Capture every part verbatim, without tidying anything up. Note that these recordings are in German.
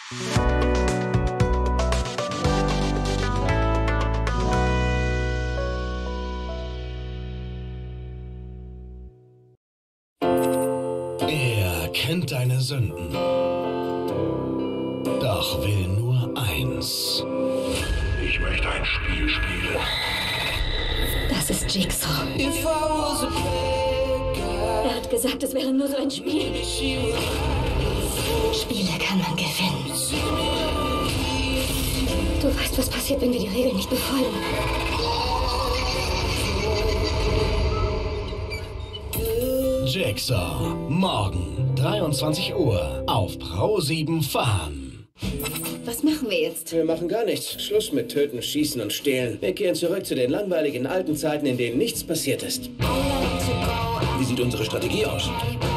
Er kennt deine Sünden, doch will nur eins. Ich möchte ein Spiel spielen. Das ist Jigsaw. Er hat gesagt, es wäre nur so ein Spiel. Spiele kann man gewinnen. Du weißt, was passiert, wenn wir die Regeln nicht befolgen. Jigsaw, morgen, dreiundzwanzig Uhr, auf Pro sieben Fan. Was machen wir jetzt? Wir machen gar nichts. Schluss mit Töten, Schießen und Stehlen. Wir kehren zurück zu den langweiligen alten Zeiten, in denen nichts passiert ist. Wie sieht unsere Strategie aus?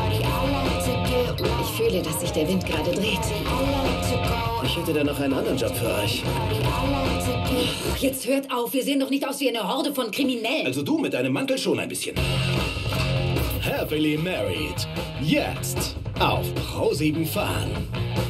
Ich fühle, dass sich der Wind gerade dreht. Ich hätte da noch einen anderen Job für euch. Jetzt hört auf, wir sehen doch nicht aus wie eine Horde von Kriminellen. Also du mit deinem Mantel schon ein bisschen. Happily Married, jetzt auf Pro sieben Fan.